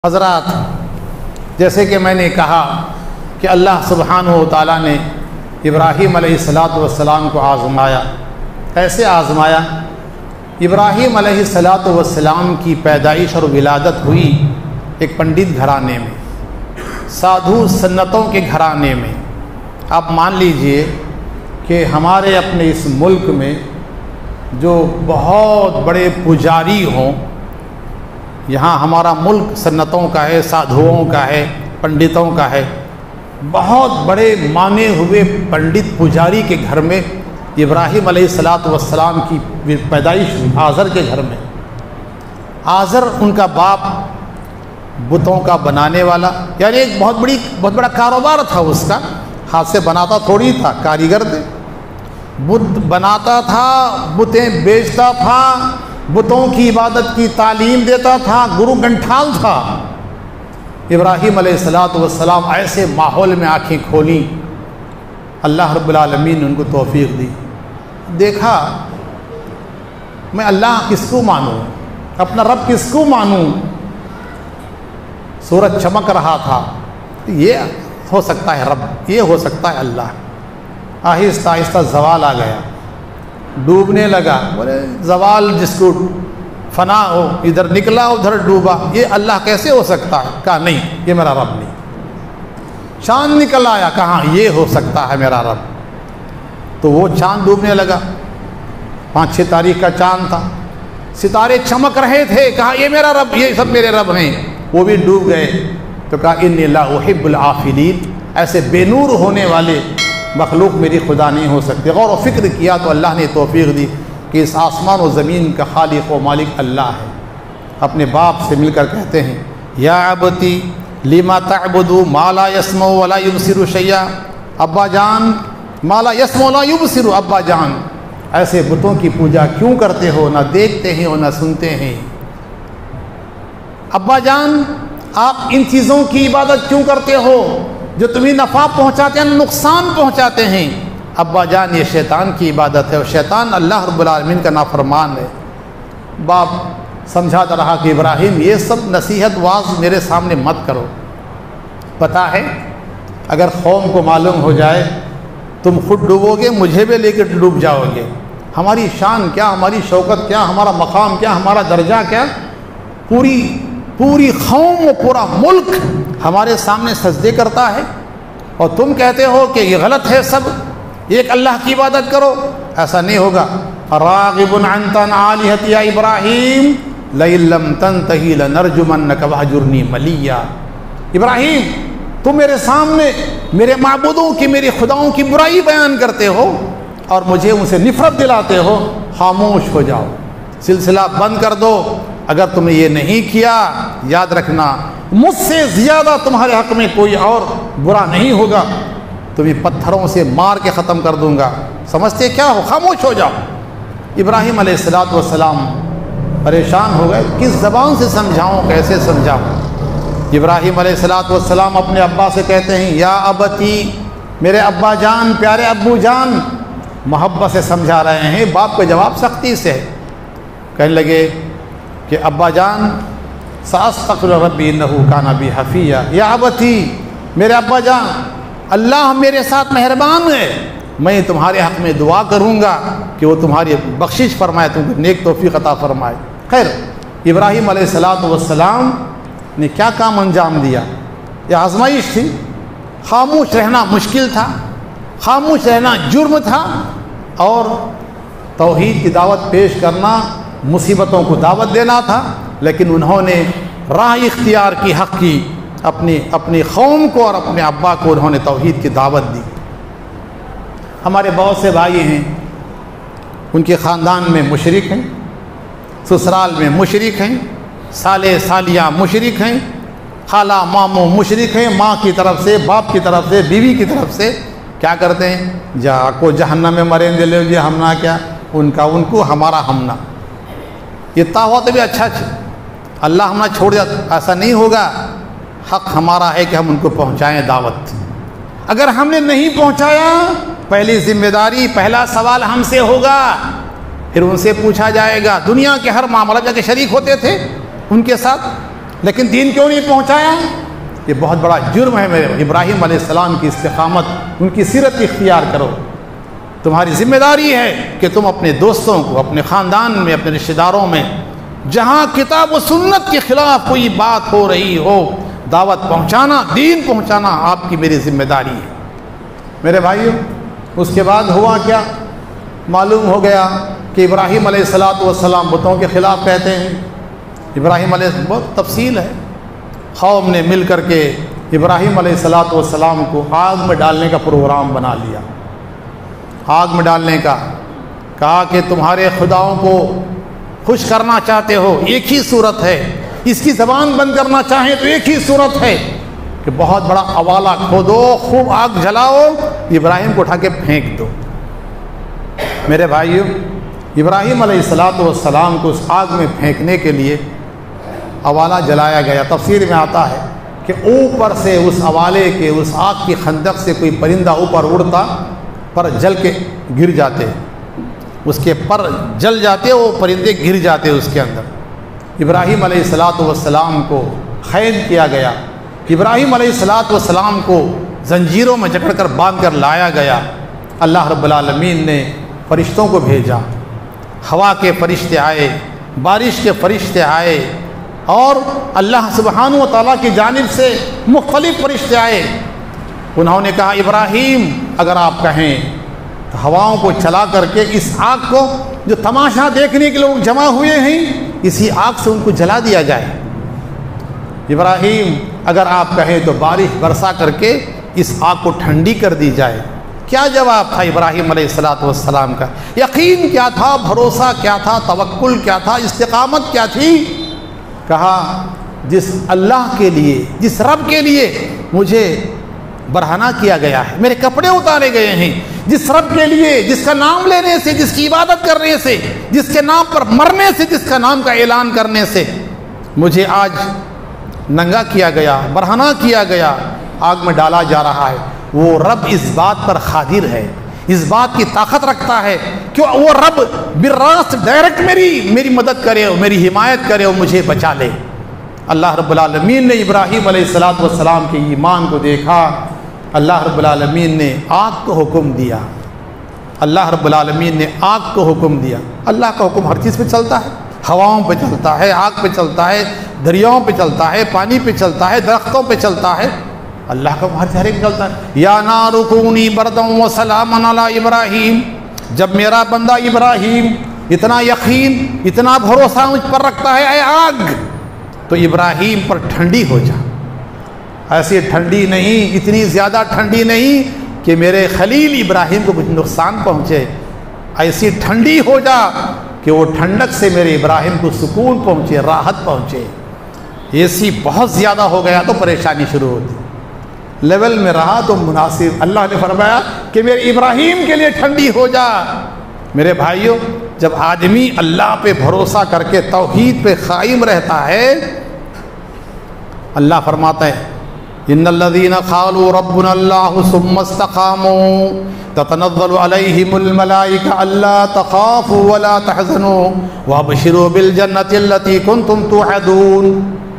حضرات، جیسے کہ میں نے کہا کہ اللہ سبحانہ و تعالیٰ نے ابراہیم علیہ السلام کو آزمایا۔ کیسے آزمایا؟ ابراہیم علیہ السلام کی پیدائش اور ولادت ہوئی ایک پنڈت گھرانے میں، سادھو سنتوں کے گھرانے میں۔ آپ مان لیجئے کہ ہمارے اپنے اس ملک میں جو بہت بڑے پجاری ہوں، یہاں ہمارا ملک سنتوں کا ہے، سادھوؤں کا ہے، پنڈتوں کا ہے، بہت بڑے مانے ہوئے پنڈت پجاری کے گھر میں ابراہیم علیہ السلام کی پیدائش ہوئی، آزر کے گھر میں۔ آزر ان کا باپ بتوں کا بنانے والا، یعنی ایک بہت بڑا کاروبار تھا اس کا، ہاتھ سے بناتا تھوڑی تھا، کاریگر تھے، بت بناتا تھا، بتیں بیچتا تھا، بتوں کی عبادت کی تعلیم دیتا تھا، گرو گنٹھال تھا۔ ابراہیم علیہ السلام ایسے ماحول میں آنکھیں کھولیں، اللہ رب العالمین نے ان کو توفیق دی۔ دیکھا میں اللہ کس کو مانوں، اپنا رب کس کو مانوں؟ سورج چمک رہا تھا، یہ ہو سکتا ہے رب، یہ ہو سکتا ہے اللہ۔ آہستہ آہستہ زوال آ گیا، ڈوبنے لگا۔ بولے زوال جس کو فنا ہو، ادھر نکلا ادھر ڈوبا، یہ اللہ کیسے ہو سکتا ہے؟ کہا نہیں، یہ میرا رب نہیں۔ چاند نکل آیا، کہاں یہ ہو سکتا ہے میرا رب۔ تو وہ چاند ڈوبنے لگا، 5-6 تاریخ کا چاند تھا، ستارے چمک رہے تھے، کہا یہ میرا رب، یہ سب میرے رب ہیں۔ وہ بھی ڈوب گئے تو کہا انی لا احب العافلین، ایسے بے نور ہونے والے مخلوق میری خدا نہیں ہو سکتے۔ غور و فکر کیا تو اللہ نے توفیق دی کہ اس آسمان و زمین کا خالق و مالک اللہ ہے۔ اپنے باپ سے مل کر کہتے ہیں یا ابتی لما تعبد ما لا يسمع ولا يبصر شيئا، ابا جان ما لا يسمع ولا يبصر، ابا جان ایسے بتوں کی پوجا کیوں کرتے ہو، نہ دیکھتے ہیں اور نہ سنتے ہیں؟ ابا جان آپ ان چیزوں کی عبادت کیوں کرتے ہو جو تمہیں نفع پہنچاتے ہیں، نقصان پہنچاتے ہیں؟ ابا جان یہ شیطان کی عبادت ہے، اور شیطان اللہ رب العالمین کا نافرمان ہے۔ باپ سمجھاتا رہا کہ ابراہیم یہ سب نصیحت واز میرے سامنے مت کرو، پتہ ہے اگر قوم کو معلوم ہو جائے تم خود ڈوبو گے، مجھے بھی لے کے ڈوب جاؤ گے۔ ہماری شان کیا، ہماری شوکت کیا، ہمارا مقام کیا، ہمارا درجہ کیا، پوری قوم و پورا ملک ہمارے سامنے سجدے کرتا ہے، اور تم کہتے ہو کہ یہ غلط ہے، سب ایک اللہ کی عبادت کرو۔ ایسا نہیں ہوگا۔ راغب انت عن آلہتی یا ابراہیم لئن لم تنتہی لنرجمنک وہجرنی ملیا۔ ابراہیم تم میرے سامنے میرے معبودوں کی، میرے خداؤں کی برائی بیان کرتے ہو اور مجھے ان سے نفرت دلاتے ہو، خاموش ہو جاؤ، سلسلہ بند کر دو۔ اگر تم نے یہ نہیں کیا، یاد رکھنا مجھ سے زیادہ تمہارے حق میں کوئی اور برا نہیں ہوگا، تمہیں پتھروں سے مار کے ختم کر دوں گا۔ سمجھتے کیا ہو؟ خاموش ہو جاؤ۔ ابراہیم علیہ السلام پریشان ہو گئے، کس زبان سے سمجھاؤں، کیسے سمجھاؤں؟ ابراہیم علیہ السلام اپنے ابا سے کہتے ہیں یا ابتی، میرے ابا جان، پیارے ابو جان، محبت سے سمجھا رہے ہیں۔ باپ کا جواب سختی سے ہے، کہنے لگے کہ ابا جان ساستغفر ربی انہ کان بی حفیہ، یا ابتی، میرے ابا جان، اللہ میرے ساتھ مہربان ہے، میں تمہارے حق میں دعا کروں گا کہ وہ تمہاری بخشش فرمائے، تم کو نیک توفیق عطا فرمائے۔ خیر، ابراہیم علیہ السلام نے کیا کام انجام دیا؟ یہ آزمائش تھی، خاموش رہنا مشکل تھا، خاموش رہنا جرم تھا، اور توحید کی دعوت پیش کرنا مصیبتوں کو دعوت دینا تھا، لیکن انہوں نے راہ اختیار کی، حق کی، اپنی قوم کو اور اپنے ابا کو انہوں نے توحید کی دعوت دی۔ ہمارے بہت سے بھائی ہیں، ان کے خاندان میں مشرک ہیں، سسرال میں مشرک ہیں، سالے سالیاں مشرک ہیں، خالہ ماموں مشرک ہیں، ماں کی طرف سے، باپ کی طرف سے، بیوی کی طرف سے۔ کیا کرتے ہیں؟ جا کو جہنم میں مریں دے لے، یہ ہمنا کیا، ان کا ان کو، ہمارا ہمنا۔ یہ ہوا تو بھی اچھا اللہ ہمنا چھوڑ دیا، ایسا نہیں ہوگا۔ حق ہمارا ہے کہ ہم ان کو پہنچائیں دعوت۔ اگر ہم نے نہیں پہنچایا، پہلی ذمہ داری، پہلا سوال ہم سے ہوگا، پھر ان سے پوچھا جائے گا۔ دنیا کے ہر معاملہ جا کے شریک ہوتے تھے ان کے ساتھ، لیکن دین کیوں نہیں پہنچایا؟ یہ بہت بڑا جرم ہے میرے ابراہیم علیہ السلام کی استقامت، ان کی سیرت اختیار کرو۔ تمہاری ذمہ داری ہے کہ تم اپنے دوستوں کو، اپنے خاندان میں، اپنے رشتہ داروں میں جہاں کتاب و سنت کے خلاف کوئی بات ہو رہی ہو، دعوت پہنچانا، دین پہنچانا آپ کی میری ذمہ داری ہے۔ میرے بھائیوں، اس کے بعد ہوا کیا؟ معلوم ہو گیا کہ ابراہیم علیہ السلام بتوں کے خلاف کہتے ہیں۔ ابراہیم علیہ السلام بہت تفصیل ہے۔ قوم نے مل کر کے ابراہیم علیہ السلام کو آگ میں ڈالنے کا پروگرام بنا لیا۔ آگ میں ڈالنے کا کہا کہ تمہارے خداؤں کو خوش کرنا چاہتے ہو، ایک ہی صورت ہے، اس کی زبان بند کرنا چاہیں تو ایک ہی صورت ہے کہ بہت بڑا اوالہ کھودو، خوب آگ جلاؤ، ابراہیم کو اٹھا کے پھینک دو۔ میرے بھائیوں، ابراہیم علیہ السلام کو اس آگ میں پھینکنے کے لیے اوالہ جلایا گیا۔ تفسیر میں آتا ہے کہ اوپر سے اس اوالے کے، اس آگ کی خندق سے کوئی پرندہ اوپر اڑتا، پر جل کے گر جاتے، اس کے پر جل جاتے، وہ پرندے گر جاتے اس کے اندر۔ ابراہیم علیہ السلام کو قید کیا گیا، ابراہیم علیہ السلام کو زنجیروں میں جکڑ کر باندھ کر لایا گیا۔ اللہ رب العالمین نے فرشتوں کو بھیجا، ہوا کے فرشتے آئے، بارش کے فرشتے آئے، اور اللہ سبحانہ و تعالیٰ کی جانب سے مختلف فرشتے آئے۔ انہوں نے کہا ابراہیم اگر آپ کہیں تو ہواؤں کو چلا کر کے اس آگ کو، جو تماشا دیکھنے کے لوگ جمع ہوئے ہیں، اسی آگ سے ان کو جلا دیا جائے۔ ابراہیم اگر آپ کہیں تو بارش برسا کر کے اس آگ کو ٹھنڈی کر دی جائے۔ کیا جواب تھا ابراہیم علیہ السلام کا؟ یقین کیا تھا، بھروسہ کیا تھا، توکل کیا تھا، استقامت کیا تھی؟ کہا جس اللہ کے لیے، جس رب کے لیے مجھے برہنہ کیا گیا ہے، میرے کپڑے اتارے گئے ہیں، جس رب کے لیے، جس کا نام لینے سے، جس کی عبادت کرنے سے، جس کے نام پر مرنے سے، جس کا نام کا اعلان کرنے سے مجھے آج ننگا کیا گیا، برہنہ کیا گیا، آگ میں ڈالا جا رہا ہے، وہ رب اس بات پر قادر ہے، اس بات کی طاقت رکھتا ہے کہ وہ رب براست ڈائریکٹ میری مدد کرے، میری حمایت کرے اور مجھے بچا لے۔ اللہ رب العالمین نے ابراہیم علیہ السلام کے ایمان کو دیکھا، اللہ رب العالمین نے آگ کو حکم دیا، اللہ رب العالمین نے آگ کو حکم دیا۔ اللہ کا حکم ہر چیز پہ چلتا ہے، ہواؤں پہ چلتا ہے، آگ پہ چلتا ہے، دریاؤں پہ چلتا ہے، پانی پہ چلتا ہے، درختوں پہ چلتا ہے، اللہ کا ہر ایک چلتا ہے۔ یا نار کونی بردا وسلاما علی ابراہیم، جب میرا بندہ ابراہیم اتنا یقین، اتنا بھروسہ مجھ پر رکھتا ہے، اے آگ تو ابراہیم پر ٹھنڈی ہو جا، ایسی ٹھنڈی نہیں، اتنی زیادہ ٹھنڈی نہیں کہ میرے خلیل ابراہیم کو کچھ نقصان پہنچے، ایسی ٹھنڈی ہو جا کہ وہ ٹھنڈک سے میرے ابراہیم کو سکون پہنچے، راحت پہنچے۔ ایسی بہت زیادہ ہو گیا تو پریشانی شروع ہوتی، لیول میں رہا تو مناسب۔ اللہ نے فرمایا کہ میرے ابراہیم کے لیے ٹھنڈی ہو جا۔ میرے بھائیوں، جب آدمی اللہ پہ بھروسہ کر کے توحید پہ قائم رہتا ہے، اللہ فرماتا ہے ان الذين قالوا ربنا الله ثم استقاموا تتنزل عليهم الملائكة الا تخافوا ولا تحزنوا وابشروا بالجنة التي كنتم توعدون۔